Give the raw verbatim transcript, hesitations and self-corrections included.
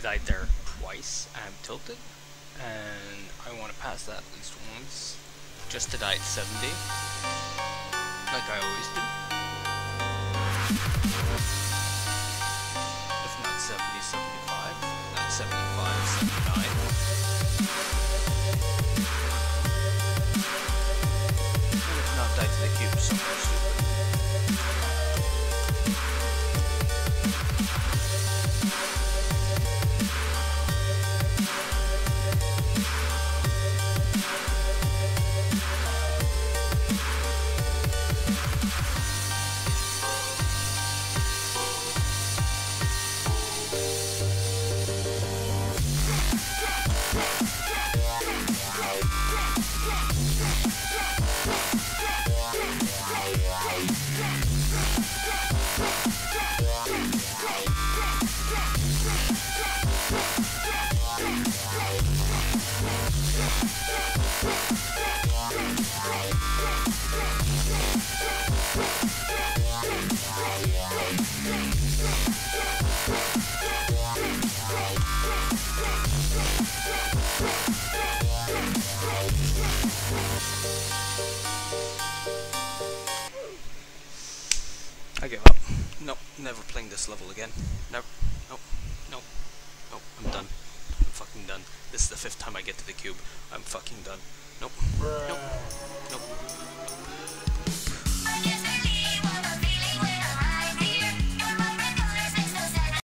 died there twice. I'm tilted, and I want to pass that at least once, just to die at seventy, like I always do. If not seventy, seventy-five, not seventy-five, seventy-nine. And if not, die to the cube somewhere stupid. I give up. Nope, never playing this level again. Never. Nope. Nope. Nope. I'm done. I'm fucking done. This is the fifth time I get to the cube. I'm fucking done. Nope. Nope. Nope.